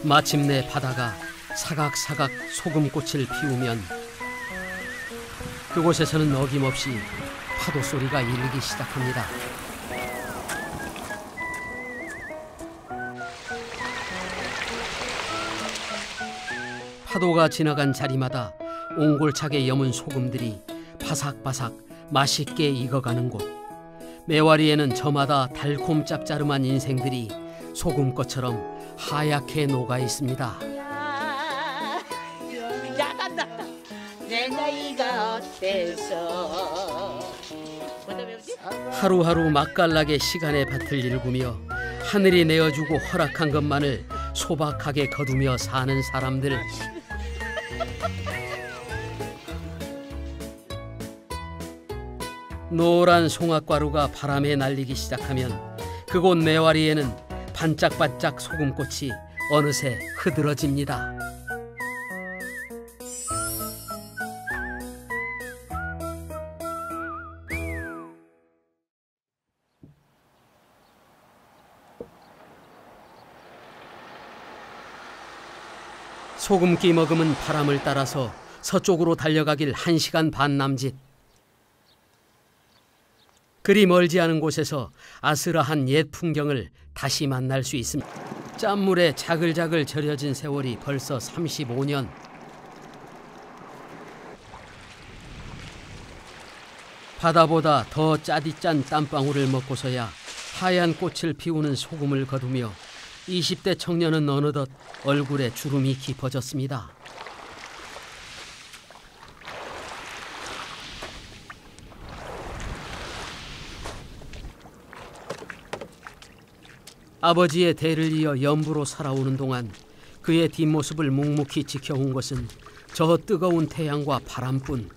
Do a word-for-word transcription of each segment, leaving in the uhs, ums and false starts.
마침내 바다가 사각사각 소금꽃을 피우면 그곳에서는 어김없이 파도 소리가 일리기 시작합니다. 파도가 지나간 자리마다 옹골차게 여문 소금들이 바삭바삭 맛있게 익어가는 곳. 매화리에는 저마다 달콤 짭짜름한 인생들이 소금꽃처럼 하얗게 녹아 있습니다. 내 나이가 어때서 하루하루 맛깔나게 시간의 밭을 일구며 하늘이 내어주고 허락한 것만을 소박하게 거두며 사는 사람들. 노란 송악가루가 바람에 날리기 시작하면 그곳 매화리에는 반짝반짝 소금꽃이 어느새 흐드러집니다. 소금기 머금은 바람을 따라서 서쪽으로 달려가길 한 시간 반 남짓. 그리 멀지 않은 곳에서 아스라한 옛 풍경을 다시 만날 수 있습니다. 짠물에 자글자글 절여진 세월이 벌써 삼십오 년. 바다보다 더 짜디짠 땀방울을 먹고서야 하얀 꽃을 피우는 소금을 거두며 이십 대 청년은 어느덧 얼굴에 주름이 깊어졌습니다. 아버지의 대를 이어 연부로 살아오는 동안 그의 뒷모습을 묵묵히 지켜온 것은 저 뜨거운 태양과 바람뿐.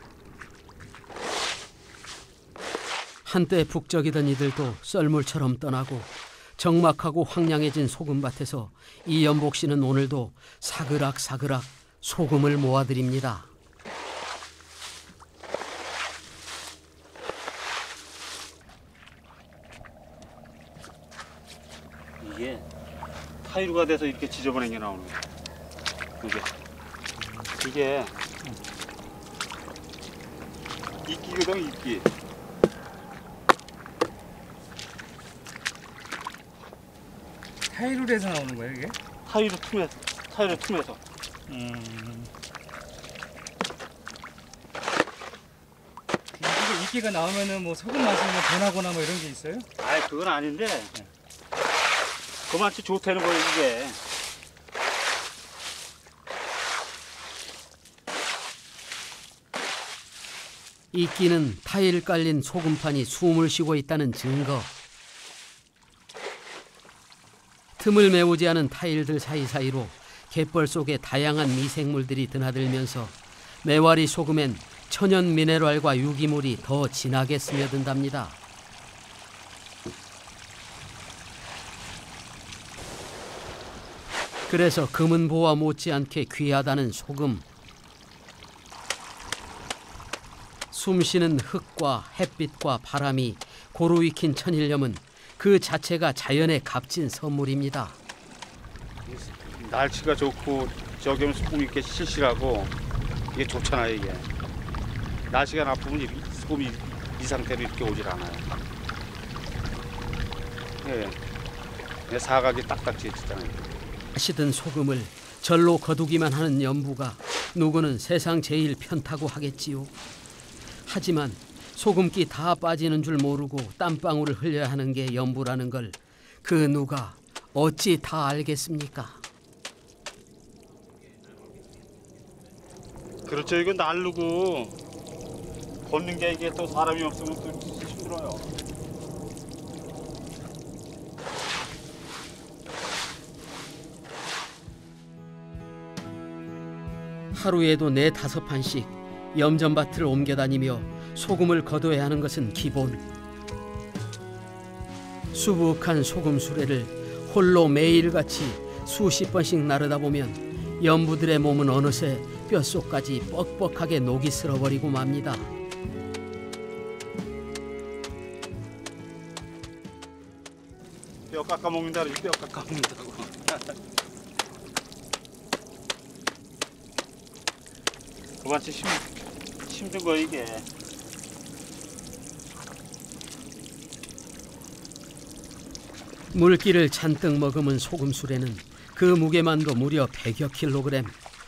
한때 북적이던 이들도 썰물처럼 떠나고 적막하고 황량해진 소금밭에서 이연복 씨는 오늘도 사그락사그락 소금을 모아드립니다. 이게 타이루가 돼서 이렇게 지저분한 게 나오는 거야. 이게 이게 이끼거든, 이끼. 타이루에서 나오는 거예요, 이게? 타이루 틈에서, 타이루 틈에서. 음. 이게 이끼가 나오면은 뭐 소금 맛이 뭐 변하거나 뭐 이런 게 있어요? 아이, 그건 아닌데. 네. 그 맛이 좋다는 거예요, 이게. 이끼는 타일 깔린 소금판이 숨을 쉬고 있다는 증거. 틈을 메우지 않은 타일들 사이사이로 갯벌 속에 다양한 미생물들이 드나들면서 매화리 소금엔 천연 미네랄과 유기물이 더 진하게 스며든답니다. 그래서 금은보와 못지않게 귀하다는 소금. 숨쉬는 흙과 햇빛과 바람이 고루 익힌 천일염은 그 자체가 자연의 값진 선물입니다. 날씨가 좋고 저기 오면 소금이 이렇게 실실하고 이게 좋잖아요, 이게. 날씨가 나쁘면 소금이 이 상태로 이렇게 오질 않아요. 예, 사각이 딱딱 지어지잖아요. 마시던 소금을 절로 거두기만 하는 연부가 누구는 세상 제일 편타고 하겠지요. 하지만 소금기 다 빠지는 줄 모르고 땀방울을 흘려야 하는 게 연부라는 걸 그 누가 어찌 다 알겠습니까? 그렇죠. 이거 날르고 걷는 게 이게 또 사람이 없으면 또 힘들어요. 하루에도 네 다섯 판씩 염전밭을 옮겨 다니며 소금을 거둬야 하는 것은 기본. 수북한 소금 수레를 홀로 매일같이 수십 번씩 나르다 보면 연부들의 몸은 어느새 뼛속까지 뻑뻑하게 녹이 슬어버리고 맙니다. 뼈 깎아 먹는다 그러지, 뼈 깎아 먹는다고. 그만치 힘, 힘든 거 이게. 물기를 잔뜩 머금은 소금술에는 그 무게만도 무려 백여 킬로그램.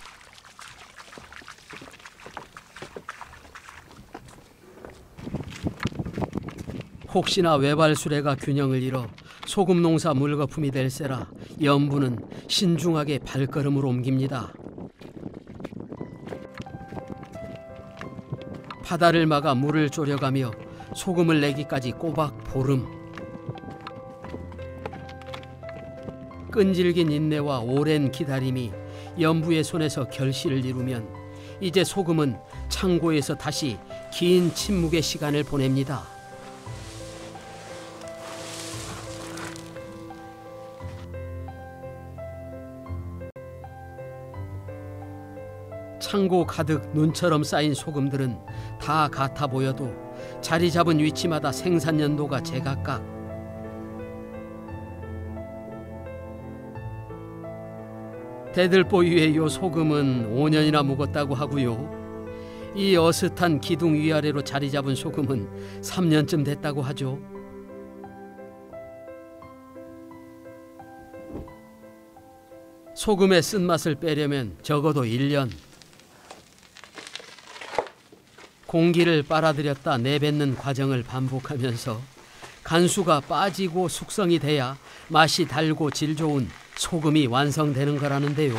혹시나 외발수레가 균형을 잃어 소금 농사 물거품이 될세라 염부는 신중하게 발걸음을 옮깁니다. 바다를 막아 물을 졸여가며 소금을 내기까지 꼬박 보름. 끈질긴 인내와 오랜 기다림이 염부의 손에서 결실을 이루면 이제 소금은 창고에서 다시 긴 침묵의 시간을 보냅니다. 창고 가득 눈처럼 쌓인 소금들은 다 같아 보여도 자리 잡은 위치마다 생산 연도가 제각각. 대들보 위의 요 소금은 오 년이나 묵었다고 하고요. 이 어슷한 기둥 위아래로 자리 잡은 소금은 삼 년쯤 됐다고 하죠. 소금의 쓴맛을 빼려면 적어도 일 년. 공기를 빨아들였다 내뱉는 과정을 반복하면서 간수가 빠지고 숙성이 돼야 맛이 달고 질 좋은 소금이 완성되는 거라는데요.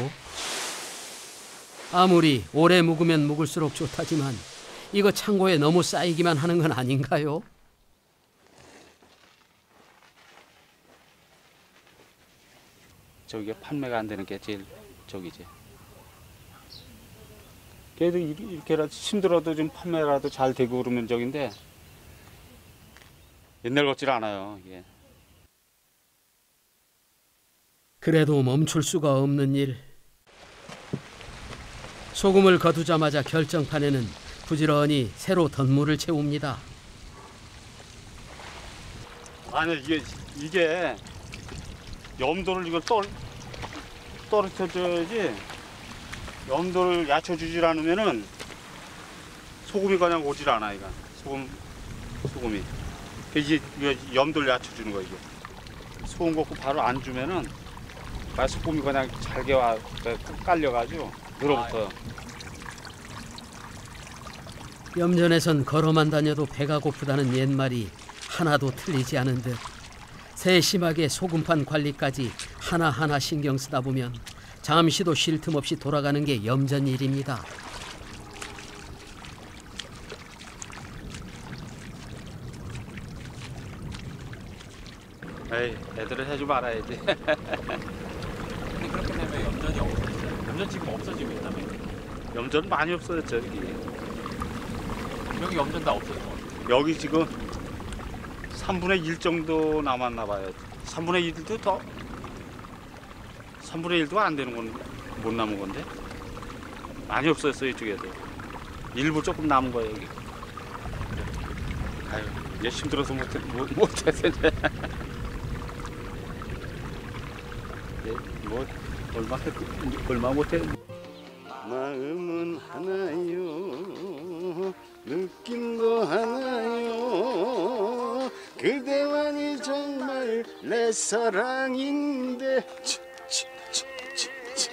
아무리 오래 묵으면 묵을수록 좋다지만 이거 창고에 너무 쌓이기만 하는 건 아닌가요? 저게 판매가 안 되는 게 제일 저기지. 그래도 이렇게라도 힘들어도 좀 판매라도 잘 되고 그러면 저긴데 옛날 같질 않아요. 이게. 그래도 멈출 수가 없는 일. 소금을 거두자마자 결정판에는 부지런히 새로 덧물을 채웁니다. 아니 이게 이게 염도를 이걸 떨 떨어뜨려야지. 염도를 낮춰주질 않으면은 소금이 그냥 오질 않아. 이거 소금 소금이 이게 염도를 낮춰주는 거야. 이게 소금 걷고 바로 안 주면은 소금이 그냥 잘게 와 깔려가지고 늘어붙어요. 염전에선 걸어만 다녀도 배가 고프다는 옛말이 하나도 틀리지 않은 듯 세심하게 소금판 관리까지 하나하나 신경 쓰다 보면 잠시도 쉴 틈 없이 돌아가는 게 염전 일입니다. 에이, 애들을 해주 말아야지. 근데 그렇게 되면 염전이 없어지죠. 염전 지금 없어지고 있다며. 염전 많이 없어졌죠. 여기, 여기 염전 다 없어진 것 같아요. 여기 지금 삼분의 일 정도 남았나 봐요. 삼분의 일도 더 삼분의 일도 안 되는 건 못 남은 건데 많이 없어졌어요. 이쪽에도 일부 조금 남은 거예요. 여기. 아유, 이제 힘들어서 못해 못 못해서 이제 뭐 얼마 얼마 못해. 마음은 하나요, 느낌도 하나요. 그대만이 정말 내 사랑인데 치, 치, 치, 치, 치.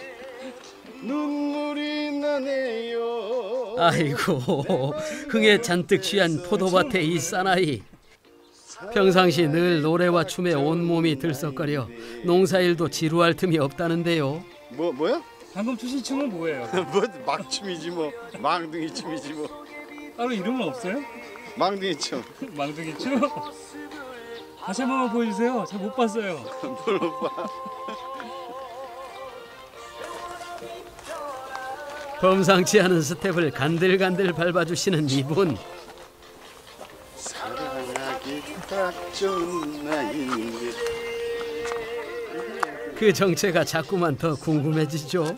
눈물이 나네요. 아이고, 흥에 잔뜩 취한 포도밭의 이 사나이. 평상시 늘 노래와 춤에 온몸이 들썩거려 농사일도 지루할 틈이 없다는데요. 뭐 뭐야? 방금 추신 춤은 뭐예요? 뭐 막춤이지 뭐, 망둥이 춤이지 뭐. 따로 이름은 없어요? 망둥이 춤. 망둥이 춤? 다시 한 번만 보여주세요. 잘 못 봤어요. 뭘 봐. 범상치 않은 스텝을 간들간들 밟아주시는 이분. 사랑하기 딱 좋은 나이인데. 그 정체가 자꾸만 더 궁금해지죠.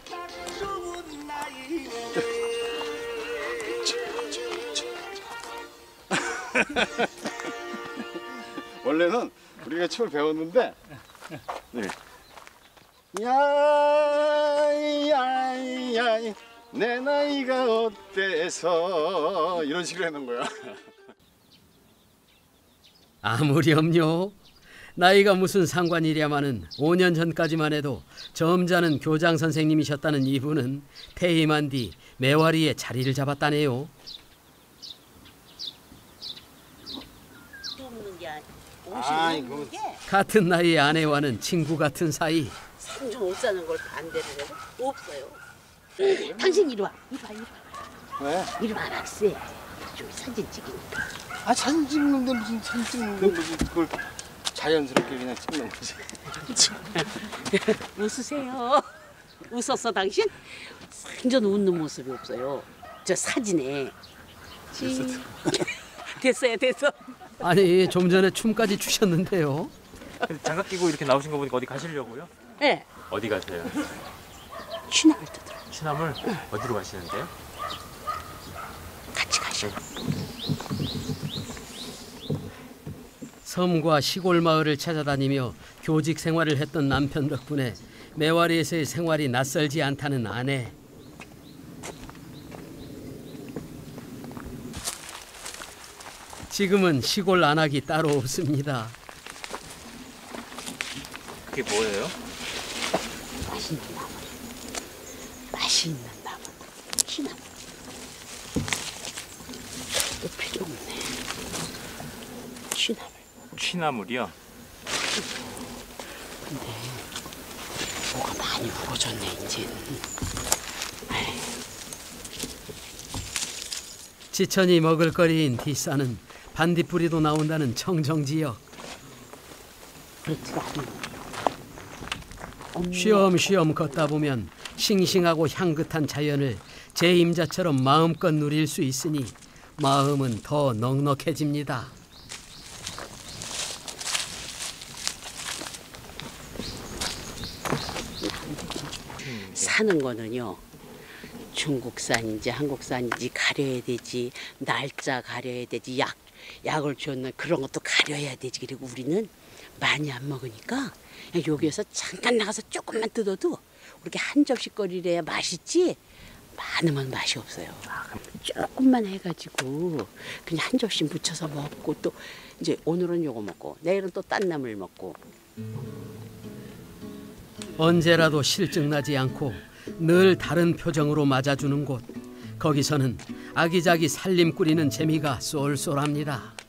원래는 우리가 춤을 배웠는데, 네. 야야야 내 나이가 어때서 이런 식으로 해놓은 거야. 아무렴요. 나이가 무슨 상관이랴마는 오 년 전까지만 해도 점잖은 교장 선생님이셨다는 이분은 퇴임한 뒤 매화리에 자리를 잡았다네요. 없는 게 아니. 아, 옷이 이거- 없는 게 같은 나이의 아내와는 친구 같은 사이. 삼촌 옷 사는 걸 반대를 해도 없어요. 당신 이리 와. 이리 와, 이리 와. 왜? 이리 와, 박스. 좀 사진 찍으니까. 아 사진 찍는데 무슨 사진 찍는데 무슨 그걸 자연스럽게 그냥 찍는 거지. 웃으세요. 웃었어, 당신? 완전 웃는 모습이 없어요. 저 사진에. 지... 됐어요, 됐어. 아니 좀 전에 춤까지 추셨는데요. 근데 장갑 끼고 이렇게 나오신 거 보니까 어디 가시려고요? 네, 어디 가세요? 취나물 뜯으러 취나물 어디로 가시는데요? 같이 가시고. 섬과 시골 마을을 찾아다니며 교직 생활을 했던 남편 덕분에 매화리에서의 생활이 낯설지 않다는 아내. 지금은 시골 안악이 따로 없습니다. 그게 뭐예요? 맛있는 나물. 맛있는 나물. 취나물. 또 필요 없네. 취나물. 취나물이요? 근데 뭐가 많이 울어졌네, 이제. 지천이 먹을거리인 뒷산은 반딧불이도 나온다는 청정지역. 그렇지가 않네. 쉬엄쉬엄 걷다 보면 싱싱하고 향긋한 자연을 제 임자처럼 마음껏 누릴 수 있으니 마음은 더 넉넉해집니다. 사는 거는요, 중국산인지 한국산인지 가려야 되지, 날짜 가려야 되지, 약, 약을 줬는 그런 것도 가려야 되지. 그리고 우리는 많이 안 먹으니까 그냥 여기에서 잠깐 나가서 조금만 뜯어도 그렇게 한 접시거리래야 맛있지, 많으면 맛이 없어요. 조금만 해가지고 그냥 한 접시 묻혀서 먹고, 또 이제 오늘은 요거 먹고 내일은 또 딴 나물 먹고. 언제라도 실증나지 않고 늘 다른 표정으로 맞아주는 곳. 거기서는 아기자기 살림 꾸리는 재미가 쏠쏠합니다.